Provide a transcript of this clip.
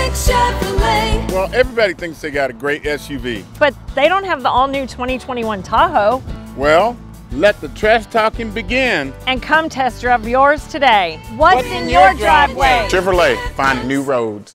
classic Chevrolet. Well, everybody thinks they got a great SUV. But they don't have the all-new 2021 Tahoe. Well, let the trash talking begin. And come test drive yours today. What's in your driveway? Chevrolet, find new roads.